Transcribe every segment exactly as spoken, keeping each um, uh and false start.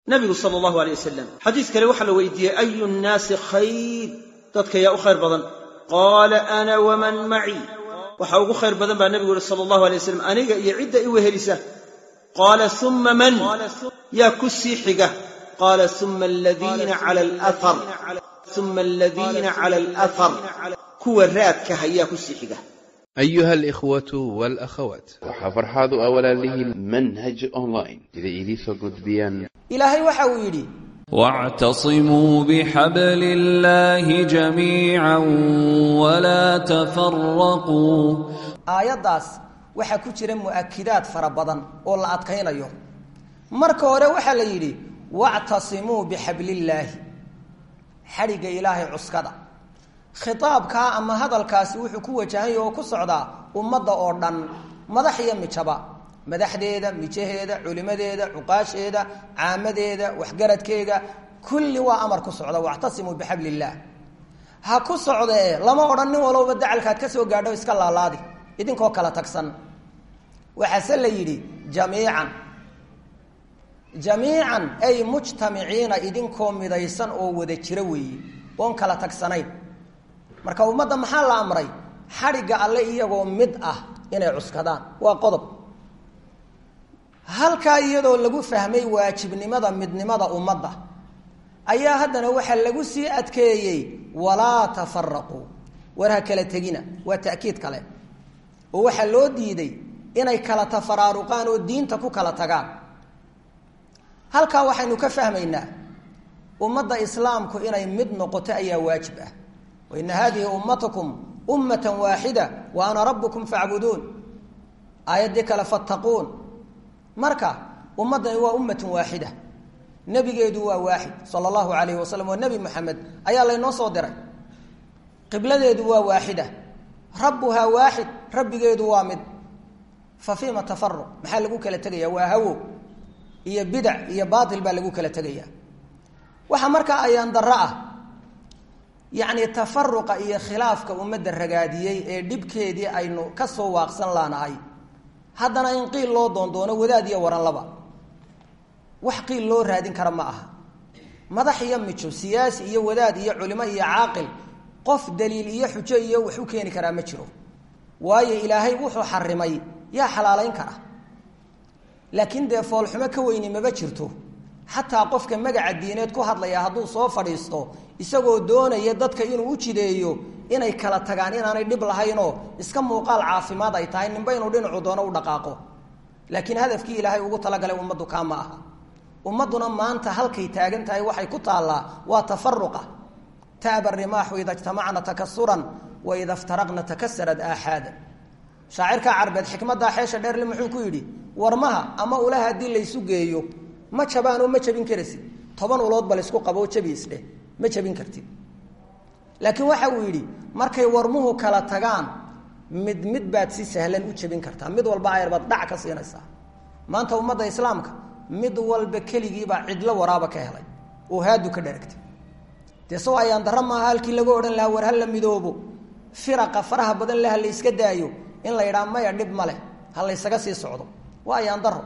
nabigu sallallahu alayhi wasallam xadiis kale waxa la weydiiyay ayu an-nas khayr dadka yaa u khayr badan qala ana wa man ma'i waxa ugu khayr badan baa nabigu sallallahu alayhi wasallam aniga iyo cidda i wehelisa qala thumma man ya kusixiga qala thumma alladhina ala al-athar thumma alladhina ala al-athar kuwa raadka haya kusixiga. أيها الإخوة والأخوات وحفرحاض أولا له المنهج أونلاين إذا إليسو قد بيان إلهي وحاو يدي واعتصموا بحبل الله جميعا ولا تفرقوا آيات داس waxa ku jira muakidaad fara badan oo la adkaynayo marka hore waxa la yiri wa'tasimu bihablillahi xariga ilaahay cuskada khitaabka ama hadalkaasi wuxuu ku wajahay oo ku socda ummadda oo dhan madax iyo mijaba madaxdeeda mijaheeda culimadeeda uqaasheeda caamadeeda waxgaradkeega kulli waa amar ku socda wa'tasimu bihablillah ha ku socdee lama oran walba dacalkaad ka soo gaadho iska laalaadi idinkoo kala tagsan waxa la yiri jamiican jamiican ay mujtamiiciina idinkoo midaysan oo wada jira weeye oon kala tagsanayn marka ummadda maxaa la amray xariga alle iyagoo mid ah inay cuskadaan waa qodob halka iyadoo lagu fahmay waajibnimada midnimada ummadda ayaa haddana waxa lagu sii adkeeyay walaa tafarraqu wara kala tagina waa taakiid kale oo waxa loo diiday inay kala tafaraaruqaan oo diinta ku kala tagaan halka waxaynu ka fahmaynaa ummadda islaamku inay mid noqoto ayaa waajib ah wa in hadhihi ummatukum ummatan waahida wa ana rabbukum fa'budun ayadii kala fattaqun marka ummadda waa ummatun waahida nabigeedu waa waahid sallallahu alayhi wasallam wa nabi muhammad ayaa la inoo soo diray qibladeedu waa waahida rabbuha waahid rabbigeedu waa mid fa fiima tafarruq maxaa lagu kala tagayaa waa hawo iyo bid'a iyo baatil baa lagu kala tagayaa waxa marka ayaan darra ah yaani tafarruqa iyo khilaafka ummadda ragaadiyay ee dibkeedii aynu ka soo waaqsan laanahay haddana in qiil loo doondoono wadaad iyo waran laba wax qiil loo raadin kara ma aha madax iyo mijo siyaasi iyo wadaad iyo culimo iyo caaqil qof daliil iyo xujo iyo wax u keeni kara ma jiro waayo ilaahay wuxuu xarimay yaa xalaaleyn kara laakiin de fool xumo ka weyni ma jirto hatta qofka magaca diineed ku hadlaya haduu soo fadhiisto isagoo doonaya dadka inuu u jideeyo inay kala tagaan inaanay dhib lahayn oo iska muuqaal caafimaad ay tahay ninba inuu dhinacu doono u dhaqaaqo laakiin hadafkii ilaahay ugu talagalay ummadu kaama aha ummaduna maanta halkay taagan tahay waxay ku taalaa waa tafarruqa taaba rimaah idha ijtamacna takassuran wa idha iftaraqna takassarat ahada shaacirka carbeed xikmada xeesha dheer li muxuu ku yiri warmaha ama ulaha hadii la isu geeyo ma jabaan oo ma jabin karasi toban ulood bal isku qabo jabiisde ma jabin kartid laakiin waxa uu yiri markay warmuhu kala tagaan mid mid baad si sahlan u jabin kartaa mid walba ay rabad dhac ka siinaysa maanta ummadda islaamka mid walba keligii baa cidla waraaba ka helay oo haadu ka dharagtay tasoo ayaan darama halkii lagu oran lahaa war hal midoobo firaqa faraha badan la hal iska daayo in la yiraahdo ma yadhib male hal isaga sii socdo waa ayaan daro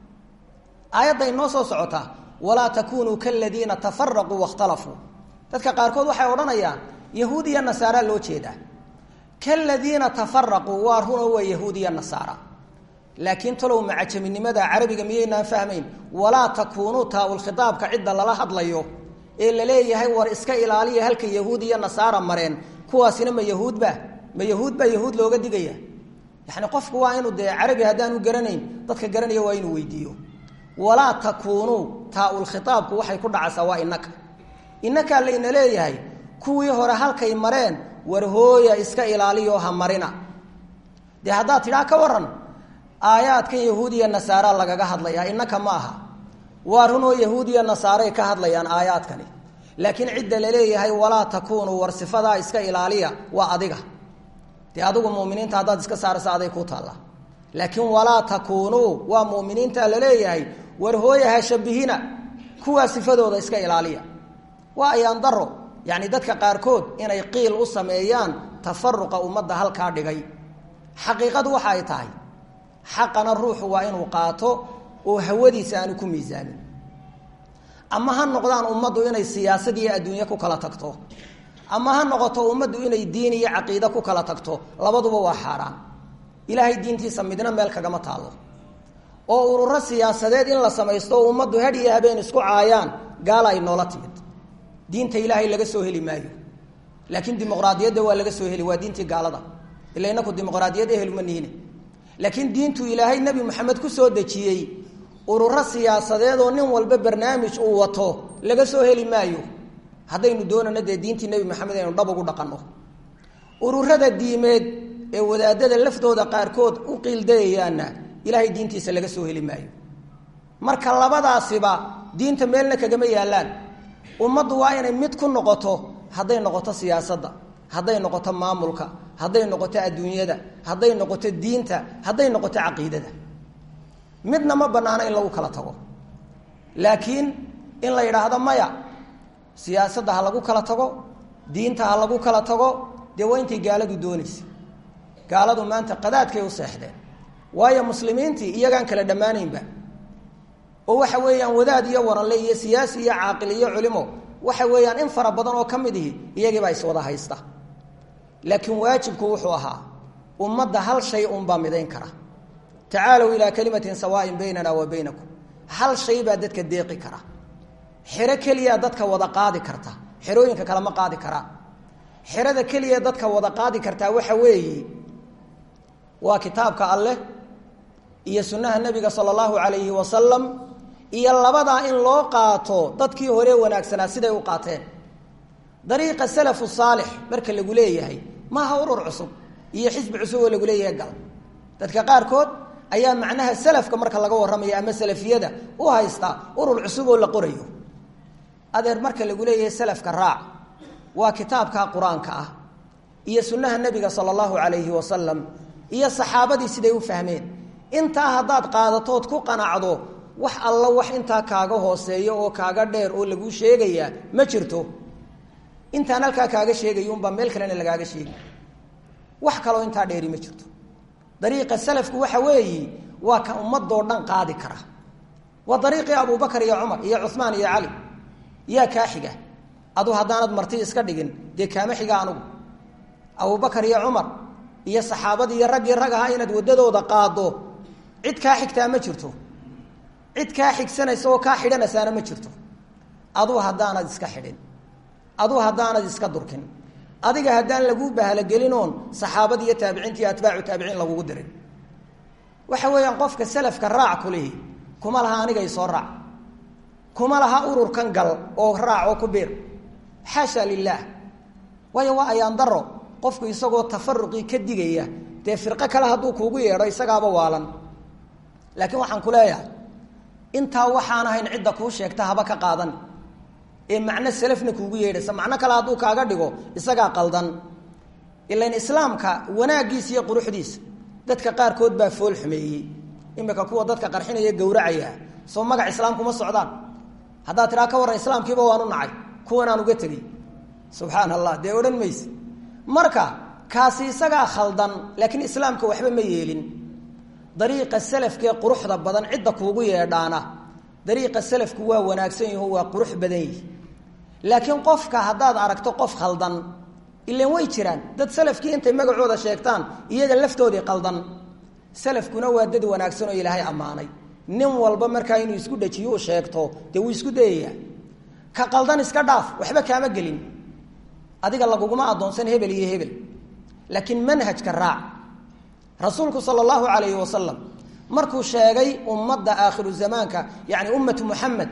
ayada inoo soo socota wala takunu kalladina tafarraqu wakhtalafu dadka qaarkood waxay oranayaan yahuudiya nasaara loo jeedaa kalladina tafarraqu wa huna wa yahuudiya nasaara laakiin talow macajaminimada carabiga miyayna fahmayn wala takunu taawul khitaabka cidda lala hadlayo ee la leeyahay war iska ilaaliya halka yahuudiya nasaara mareen kuwaasina ma yahuudba ma yahuudba yahuud looga digaya yani qofku waa inuu de carabi hadaan u garanayn dadka garanaya waa inuu weydiiyo wala takunu taawul khitaabku waxay ku dhacaysaa waa inaka inaka la ina leeyahay kuwii hore halkay mareen war hooya iska ilaaliyo ha marina de hadaa tiraa ka waran aayaadkan yahuudiya nasaara lagaga hadlaya inaka ma aha waa runo yahuudiya nasaara ka hadlayaan aayaadkani laakiin cidda la leeyahay wala takunu war sifada iska ilaaliya waa adiga de adigu muuminiinta hadaad iska saaraysa aday ku taala laakiin wala takunu waa muuminiinta la leeyahay war hooya ha shabihina kuwa sifadooda iska ilaaliya waa ayaan daro yani dadka qaarkood inay qiil u sameeyaan tafarruqa ummadda halka dhigay xaqiiqadu waxa ay tahay xaqana ruuxu waa inuu qaato oo hawadiisa aanu ku miisaamin ama ha noqdaan ummaddu inay siyaasad iyo adduunye ku kala tagto ama ha noqoto ummaddu inay diin iyo caqiide ku kala tagto labaduba waa xaaraan ilaahay diintiisa midna meel kagama taalo oo ururo siyaasadeed in la samaysto ummaddu had iyo habeen isku caayaan gaal ay noola timid diinta ilaahay laga soo heli maayo laakiin dimuqraadiyadda waa laga soo heli waa diintii gaalada ilaa inaku dimuqraadiyadda heluma nihiin laakiin diintu ilaahay nabi maxamed ku soo dejiyey ururo siyaasadeed oo nin walba barnaamij uu wato laga soo heli maayo haddaynu doonana dee diintii nebi maxamed aynu dhab ugu dhaqanno ururada diimeed ee wadaadada laftooda qaarkood u qiildayayaanna ilaahay diintiisa laga soo heli maayo marka labadaasiba diinta meelna kagama yaallaan ummaddu waa inay mid ku noqoto hadday noqoto siyaasadda hadday noqoto maamulka hadday noqoto adduunyada hadday noqoto diinta hadday noqoto caqiidada midna ma bannaano in lagu kala tago laakiin in la yidhaahdo maya siyaasadda ha lagu kala tago diinta ha lagu kala tago dee waa intay gaaladu doonaysa gaaladu maanta qadaadkay u seexdeen waayo muslimiintii iyagaan kala dhammaanaynba oo waxa weeyaan wadaad iyo waranle iyo siyaasi iyo caaqil iyo culimo waxa weeyaan in fara badan oo ka mid ihi iyagiibaa iswada haysta laakiin waajibku wuxuu ahaa ummadda hal shay unbaa midayn kara tacaalow ilaa kalimatin sawaain baynana wa baynakum hal shay baa dadka deeqi kara xero keliya dadka wada qaadi karta xerooyinka kale ma qaadi karaa xerada keliya dadka wada qaadi kartaa waxa weeye waa kitaabka alleh iyo sunnaha nabiga sala allahu calayhi wasalam iyo labadaa in loo qaato dadkii hore wanaagsanaa siday u qaateen dariiqa salafu saalix marka lagu leeyahay maaha urur cusub iyo xisbi cusub oo lagu leeyahay gal dadka qaarkood ayaa macnaha salafka marka laga warramayo ama salafiyada u haysta urur cusub oo la qorayo adeer marka lagu leeyahay salafka raac waa kitaabka qur-aanka ah iyo sunnaha nabiga sala allahu calayhi wasalam iyo saxaabadii siday u fahmeen intaa haddaad qaadatood ku qanacdo wax alla wax intaa kaaga hooseeyo oo kaaga dheer oo lagu sheegayaa ma jirto intaan halkaa kaaga sheegayo unbaa meel kalena lagaaga sheegi wax kaloo intaa dheeri ma jirto dariiqa salafku waxa weeye waa ka ummadoo dhan qaadi kara waa dariiqii abubakar iyo cumar iyo cuhmaan iyo cali yaa kaa xiga adu haddaanad marti iska dhigin dee kaama xiga anugu abubakar iyo cumar iyo saxaabadii iyo raggii rag ahaa inaad waddadooda qaado cid kaa xigtaa ma jirto cid kaa xigsanaysa oo kaa xidhanaysaana ma jirto aduu haddaanad iska xidhin aduu haddaanad iska durkin adiga haddaan laguu bahalogelinoon saxaabadii iyo taabiciinta iyo atbaacu taabiciin lagugu dirin waxa weeyaan qofka salafka raac ku lihi kuma laha anigay soo raac kuma laha ururkan gal oo raac oo ku biir xaasha lilaah waayo waa ayaan daro qofku isagoo tafaruqii ka digaya dee firqo kale hadduu kuugu yeedho isagaaba waalan laakiin waxaan ku leeyahay intaa waxaan ahayn cidda kuu sheegta haba ka qaadan ee macno salafna kuugu yeedhaysa macno kale hadduu kaaga dhigo isagaa qaldan ilan islaamka wanaaggiisa iyo quruxdiisa dadka qaarkood baa fool xumeeyey imika kuwa dadka qarxinaya gowracaya soo magac islaam kuma socdaan haddaad tiraa ka warran islaamkiiba waanu nacay kuwanaan uga tegey subxaan allah dee odhan mayse marka kaasi isagaa khaldan laakiin islaamka waxba ma yeelin dariiqa salafkee quruxda badan cidda kuugu yeedhaana dariiqa salafku waa wanaagsan yaho waa qurux badan yihi laakiin qofka haddaad aragto qof khaldan ilan way jiraan dad salafkii intay magacooda sheegtaan iyaga laftoodii qaldan salafkuna waa dad wanaagsan oo ilaahay ammaanay nin walba markaa inuu isku dhajiyo u sheegto dee wuu isku dayayaa ka qaldan iska dhaaf waxba kaama gelin adiga laguguma addoonsan hebel iyo hebel laakiin manhajka raac rasuulku sala allahu calayhi wasalam markuu sheegay ummadda aakhiru zamaanka yacni ummatu muxamed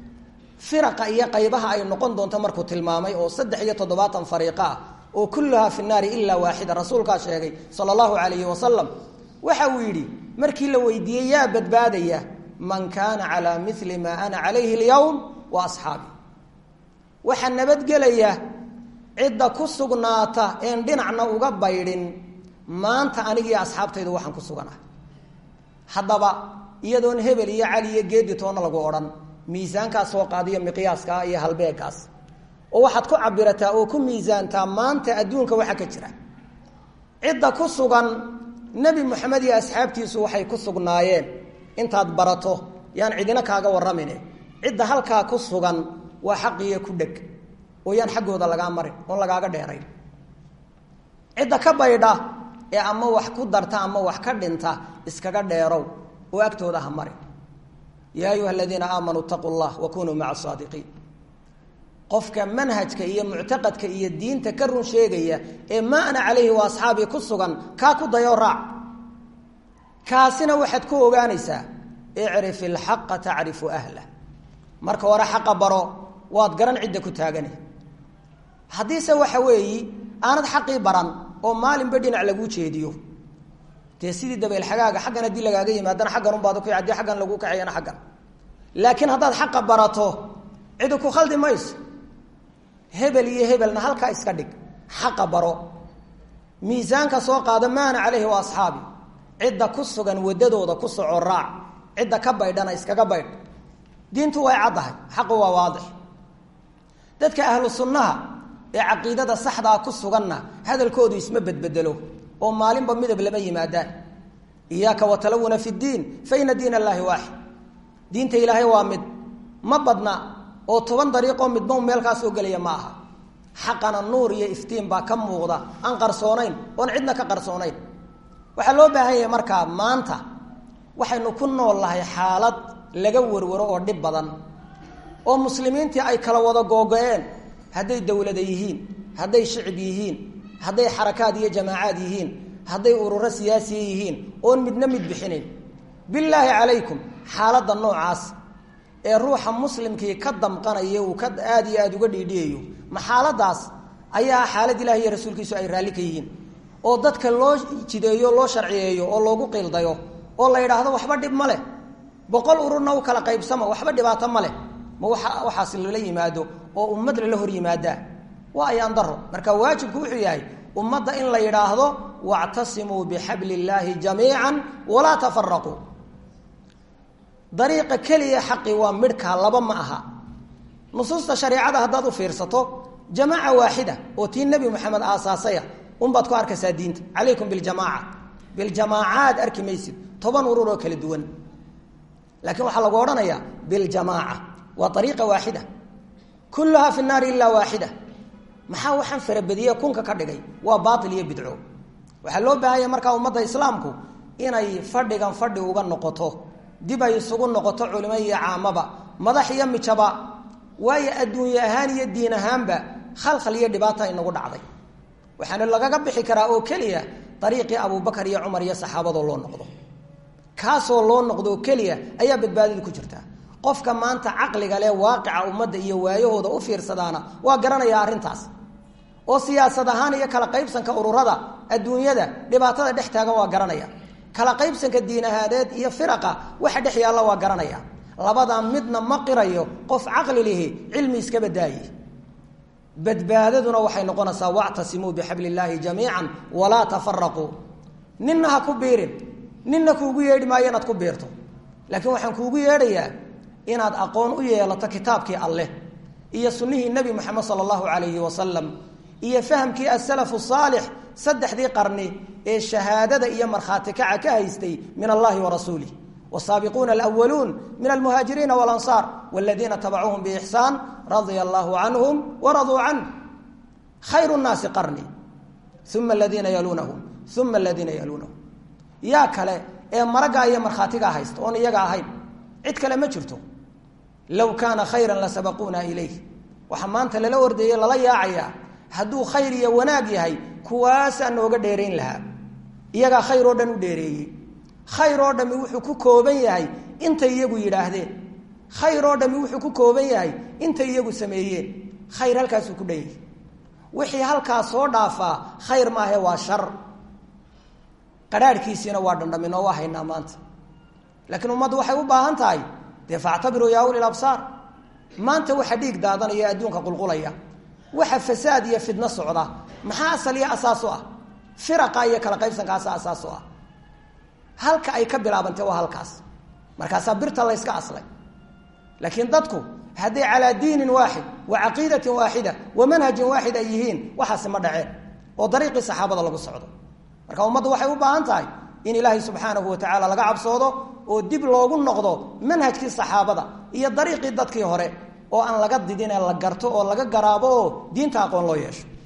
firaqa iyo qaybaha ay noqon doonto markuu tilmaamay oo saddex iyo toddobaatan fariiqa ah oo kulluhaa fi nnaari ilaa waaxida rasuulkaa sheegay sala allahu calayhi wasalam waxa uu yidhi markii la weydiiyey yaa badbaadaya man kaana calaa mili maa ana calayhi alyowm wa asxaabi waxaa nabadgelaya cidda ku sugnaata een dhinacna uga baydhin maanta anigii asxaabtaydu waxaan ku suganah haddaba iyadoon hebel iyo cali iyo geedi toonna lagu odhan miisaankaas soo qaadiyo miqyaaska iyo halbeegaas oo waxaad ku cabirataa oo ku miisaantaa maanta adduunka waxa ka jira cidda ku sugan nebi moxamed iyo asxaabtiisu waxay ku sugnaayeen intaad barato yaan cidina kaaga warramine cidda halkaa ku sugan waa xaqiiyo ku dheg oo yaan xaggooda lagaa marin oon lagaaga dheerayn cidda ka baydha ee ama wax ku darta ama wax ka dhinta iskaga dheerow oo agtooda ha marin yaa ayuha aladiina aamanuu itaquu llah wa kunuu maca asaadiqiin qofka manhajka iyo muctaqadka iyo diinta ka run sheegaya ee maa ana calayhi wa asxaabii ku sugan kaa ku dayoo raac kaasina waxaad ku ogaanaysaa icrif ilxaqa tacrifu ahlah marka hore xaqa baro waad garan cidda ku taaganay haddiise waxa weeyi aanad xaqii baran oo maalinba dhinac laguu jeediyo dee sidii dabeelxagaaga xaggan haddii lagaaga yimaadana xaggan unbaad ku haddii xaggan laguu kaxeeyana xaggan laakiin haddaad xaqa barato cidi ku khaldi mayso hebel iyo hebelna halkaa iska dhig xaqa baro miisaanka soo qaado maana calayhi wa asxaabi cidda ku sugan waddadooda ku soco raac cidda ka baydhana iskaga baydh diintu way caddahay xaqu waa waadix dadka ahlu sunnaha ee caqiidada saxdaa ku suganna hadalkoodu isma bedbedelo oo maalinba midab lama yimaadaan iyaaka watalawuna fi ddiin fa ina diin allaahi waaxid diinta ilaahay waa mid ma badna oo toban dariiqoo midba meelkaa soo gelaya ma aha xaqana nuur iyo iftiin baa ka muuqda aan qarsoonayn oon cidna ka qarsoonayn waxaa loo baahan yahay markaa maanta waxaynu ku nool nahay xaalad laga warwaro oo dhib badan oo muslimiintii ay kala wada googo-een hadday dowlada yihiin hadday shicib yihiin hadday xarakaad iyo jamaacaad yihiin hadday ururo siyaasiya yihiin oon midna mid bixinayn bilaahi calaykum xaaladda noocaas ee ruuxa muslimkii ka damqanaya uu ka aada iyo aada uga dhiidhiyayo ma xaaladaas ayaa xaalad ilahi iyo rasuulkiisu ay raalli ka yihiin oo dadka loo jideeyo loo sharciyeeyo oo loogu qiildayo oo la yidhaahdo waxba dhib ma leh boqol ururna u kala qaybsama waxba dhibaato ma leh ma waa waxaas lala yimaado oo ummad lala hor yimaadaa waa ayaan daro marka waajibku wuxuu yahay ummadda in la yidhaahdo wactasimuu bixabli illaahi jamiican walaa tafaraquu dariiqa keliya xaqi waa midhkaa laba ma aha nusuusta shareecada haddaad u fiirsato jamaaca waaxida oo tii nebi moxamed aasaasaya unbaad ku arkaysaa diinta calaykum biljamaaca biljamaacaad arki maysid toban urur oo kala duwan laakiin waxaa lagu odhanayaa biljamaaca waa ariiqa waaxida kulluhaa fi naari ilaa waaxida maxaa waxaan farabadiye kunka ka dhigay waa baail iyo bidco waxaa loo baahanya markaa ummadda islaamku inay fadhigan fadhi uga noqoto dib ay isugu noqoto culimo iyo caamaba madax iyo mijaba waayo adduunye ahaan iyo diin ahaanba khalkhal iyo dhibaata inagu dhacday waxaana lagaga bixi karaa oo keliya ariiqii abubakar iyo cumar iyo saxaabadoo loo noqdo kaasoo loo noqdo oo keliya ayaa badbaadida ku jirta qofka maanta caqliga leh waaqica ummadda iyo waayahooda u fiirsadaana waa garanaya arrintaas oo siyaasad ahaan iyo kala qaybsanka ururada adduunyada dhibaatada dhex taagan waa garanaya kala qaybsanka diin ahaaneed iyo firaqa waxa dhex yaalla waa garanaya labadaa midna ma qirayo qof caqli lihi cilmi iska badaaye badbaadaduna waxay noqonaysaa wactasimuu bixabli illaahi jamiican walaa tafaraquu ninna ha ku biirin ninna kuugu yeedhi maayo inaad ku biirto laakiin waxaan kuugu yeedhayaa inaad aqoon u yeelato kitaabkii alleh iyo sunnihii nebi moxamed sala allahu calayhi wasalam iyo fahamkii asalafu saalix saddexdii qarni ee shahaadada iyo markhaati kaca ka haystay min allahi wa rasuulih wasaabiquuna alwaluun min almuhaajiriina walansaar waladiina tabacuuhum biixsaan radia allahu canhum waraduu canh khayru nnaasi qarni uma aladiina yaluunahum uma aladiina yaluunahum yaa kale ee maraggaa iyo markhaatigaa haysta oon iyaga ahayn cid kale ma jirto low kaana khayran lasabaquuna ilayh waxaa maanta lala ordayey lala yaacayaa hadduu khayr iyo wanaag yahay kuwaasaa nooga dheerayn lahaa iyagaa khayr oo dhan u dheereeyey khayr oo dhami wuxuu ku kooban yahay intay iyagu yidhaahdeen khayr oo dhami wuxuu ku kooban yahay intay iyagu sameeyeen khayr halkaasuu ku dhan yahay wixii halkaas soo dhaafaa khayr maahe waa shar qadhaadhkiisiina waa dhandhamin oo waa haynaa maanta laakiin ummaddu waxay u baahan tahay dee factabiruu yaa ulil absaar maanta waxa dhiig daadanaya adduunka qulqulaya waxa fasaad iyo fidno socda maxaa asal iyo asaas u ah firaqa iyo kala qaybsankaasa asaas u ah halka ay ka bilaabantay waa halkaas markaasaa birta la yska aslay laakiin dadku hadday calaa diinin waaxid wa caqiidatin waaxida wa manhajin waaxid ay yihiin waxaasi ma dhaceen oo dariiqii saxaabada lagu socdo marka ummaddu waxay u baahan tahay in ilaahay subxaanahu wa tacaala laga cabsoodo oo dib loogu noqdo manhajkii saxaabada iyo dariiqii dadkii hore oo aan laga didin ee la garto oo laga garaabo oo diinta aqoon loo yeesho